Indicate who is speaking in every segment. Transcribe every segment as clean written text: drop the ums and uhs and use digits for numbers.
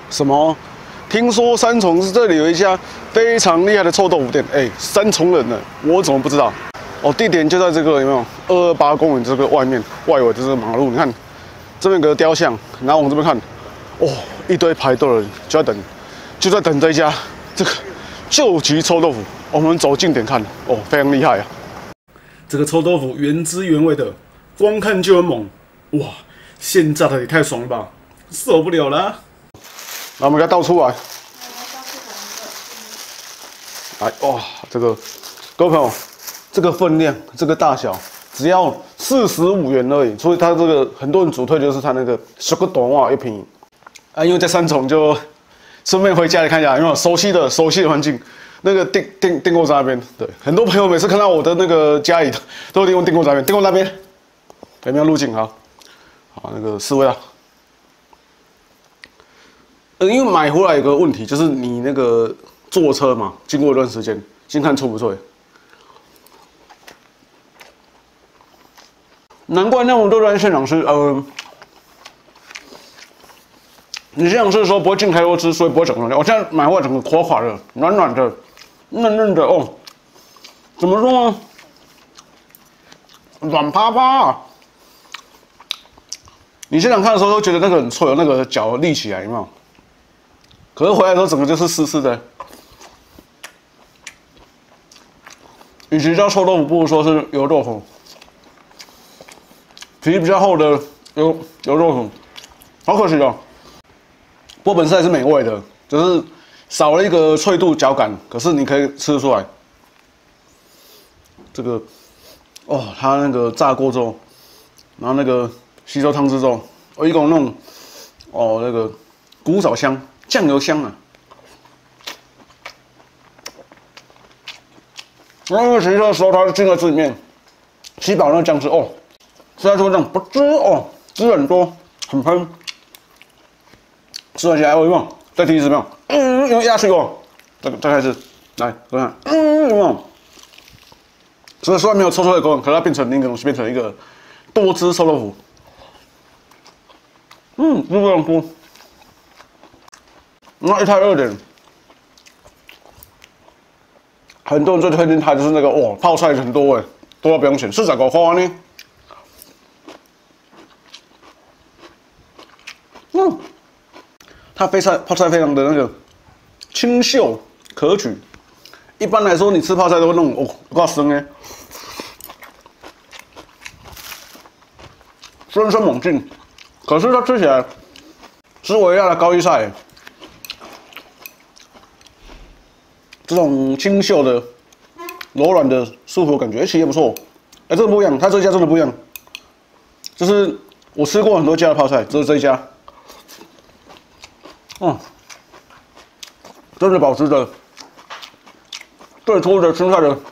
Speaker 1: 什么？听说三重这里有一家非常厉害的臭豆腐店，三重人呢，我怎么不知道？哦，地点就在这个有没有228公园这个外围的这个马路？你看这边有个雕像，然后往这边看，哦，一堆排队的人就在等这一家这个救急臭豆腐。我们走近点看，哦，非常厉害啊！这个臭豆腐原汁原味的，光看就很猛，哇！现炸的也太爽了吧，受不了了！那我们给它倒出来。来，哇，这个各位朋友，这个分量，这个大小，只要45元而已。所以它这个很多人主推就是它那个10个短袜又便宜啊。因为在三重就顺便回家里看一下，有没有熟悉的环境。那个订购在那边，对，很多朋友每次看到我的那个家里都订购在那边，订购那边有没有入境啊？好，那个4位啊。因为买回来有个问题，就是你那个坐车嘛，经过一段时间，先看脆不脆。难怪那么多人现场吃，你现场吃的时候不会进太多汁，所以不会整个。我现在买回来整个垮垮的，软软的，嫩嫩的哦。怎么说呢？软趴趴啊！你现场看的时候都觉得那个很脆，那个脚立起来，有没有？可是回来的时候整个就是湿湿的。与其叫臭豆腐，不如说是油豆腐。皮比较厚的油豆腐，好可惜哦。不过本身还是美味的，只是少了一个脆度嚼感，可是你可以吃得出来。这个哦，它那个炸过之后，然后那个吸收汤汁之后，有一种那种那个古早香、酱油香啊。然后洗的时候，它进到汁里面，吸饱那个酱汁哦，吃下去这样不汁哦，汁很多，很喷。吃完起来，有没有？再第一次没有？有压水哦。再开始，来，看看，有没有？所以虽然没有臭臭的口感，可是它变成另一个东西，变成一个多汁臭豆腐。汁非常多。那一菜2点，很多人最推荐它就是那个泡菜很多多到不用钱，49块呢。它泡菜非常的那个清秀可取。一般来说，你吃泡菜都会那种够生哎，生猛进。可是它吃起来是微辣的高丽菜，这种清秀的、柔软的、舒服的感觉，其实也不错。这个不一样，它这家真的不一样。就是我吃过很多家的泡菜，只有这一家。真的保持着最初的青菜的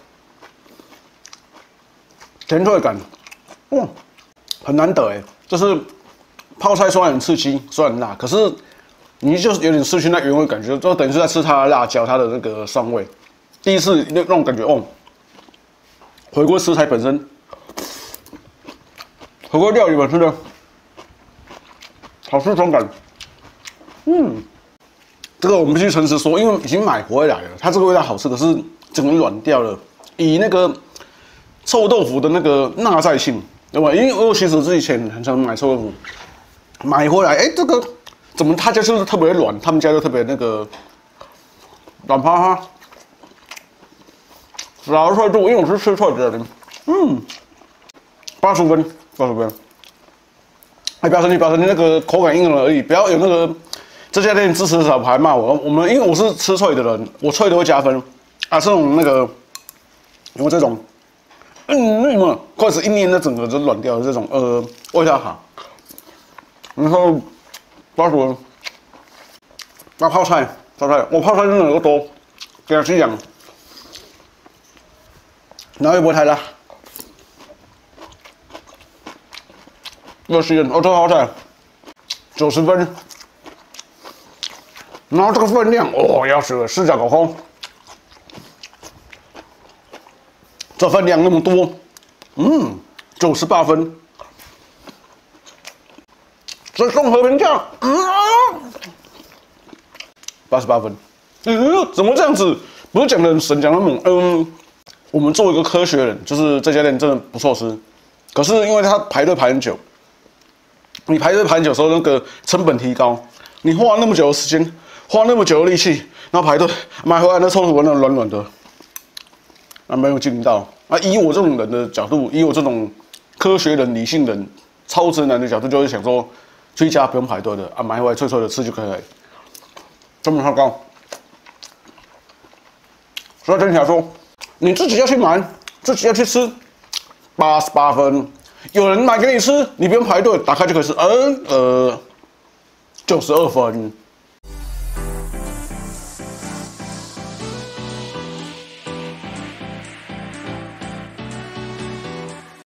Speaker 1: 甜脆感，很难得哎。就是泡菜虽然很刺激，虽然很辣，可是你就是有点失去那原味感觉，就等于是在吃它的辣椒，它的那个酸味。第一次那种感觉回归食材本身，回归料理本身的好吃爽感。这个我们必须诚实说，因为已经买回来了，它这个味道好吃，可是整个软掉了。以那个臭豆腐的那个耐在性，对吧？因为我其实之前很常买臭豆腐，买回来，这个怎么他家就是特别软，他们家就特别那个软趴趴，少了脆度，因为我是吃脆的人，80分。不要生气，那个口感硬了而已，不要有那个。这家店支持者还骂我们因为我是吃脆的人，我脆的会加分啊。这种那个有没有这种筷子一捏，那整个就软掉的这种味道好。然后80分。那泡菜，我泡菜真的有多，给它去养，然后又不会太辣。60元，这泡菜90分。然后这个分量要死了，49块，这分量那么多，98分，这综合评价， 88分。怎么这样子？不是讲的很神，讲的猛。我们作为一个科学人，就是这家店真的不错吃，可是因为他排队排很久，你排队排很久的时候，那个成本提高，你花那么久的时间，花那么久的力气，然后排队买回来那臭土那软软的，没有经营到。以我这种人的角度，以我这种科学人、理性人、超直男的角度，就会想说，去一家不用排队的买回来脆脆的吃就可以了，成本太高。所以整体来说，你自己要去买，自己要去吃，88分。有人买给你吃，你不用排队，打开就可以吃。92分。